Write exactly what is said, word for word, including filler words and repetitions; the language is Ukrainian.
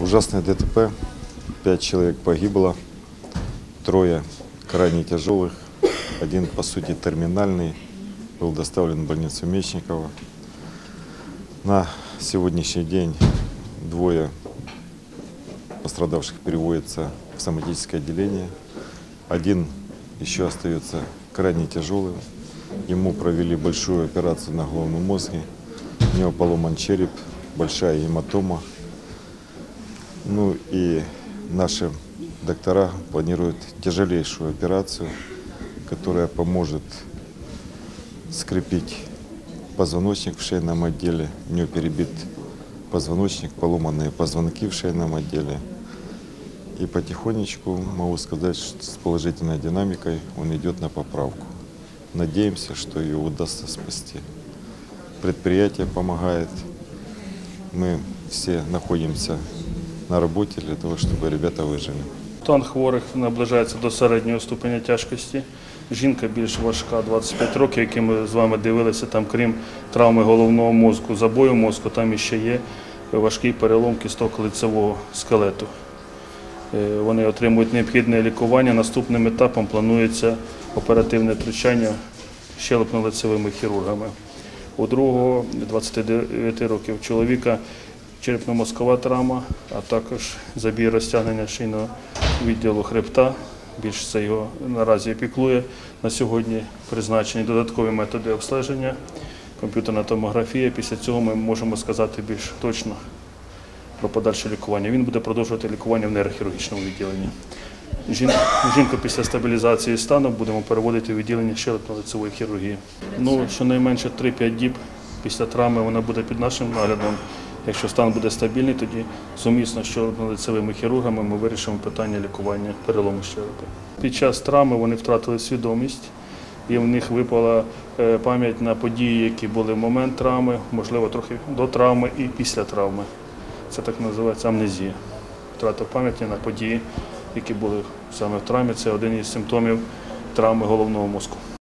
Ужасное ДТП. Пять человек погибло, трое крайне тяжелых. Один, по сути, терминальный, был доставлен в больницу Мечникова. На сегодняшний день двое пострадавших переводятся в соматическое отделение. Один еще остается крайне тяжелым. Ему провели большую операцию на головном мозге. У него поломан череп, большая гематома. Ну и наши доктора планируют тяжелейшую операцию, которая поможет скрепить позвоночник в шейном отделе. У него перебит позвоночник, поломанные позвонки в шейном отделе. И потихонечку, могу сказать, что с положительной динамикой он идет на поправку. Надеемся, что ее удастся спасти. Предприятие помогает. Мы все находимся на роботі для того, щоб ребята вижили. Стан хворих наближається до середнього ступеня тяжкості. Жінка більш важка, двадцять п'ять років, які ми з вами дивилися, там крім травми головного мозку, забою мозку, там іще є важкий перелом кісток лицевого скелету. Вони отримують необхідне лікування. Наступним етапом планується оперативне втручання щелепно-лицевими хірургами. У другого, двадцяти дев'яти років чоловіка, черепно-мозкова травма, а також забій розтягнення шийного відділу хребта. Більш це його наразі піклує. На сьогодні призначені додаткові методи обстеження, комп'ютерна томографія. Після цього ми можемо сказати більш точно про подальше лікування. Він буде продовжувати лікування в нейрохірургічному відділенні. Жінку після стабілізації стану будемо переводити в відділення щелепно-лицевої хірургії. Ну, щонайменше три-п'ять діб після травми вона буде під нашим наглядом. Якщо стан буде стабільний, тоді сумісно з щелепно-лицевими хірургами ми вирішимо питання лікування перелому щелепи. Під час травми вони втратили свідомість, і в них випала пам'ять на події, які були в момент травми, можливо, трохи до травми і після травми. Це так називається амнезія. Втрата пам'яті на події, які були саме в травмі, це один із симптомів травми головного мозку.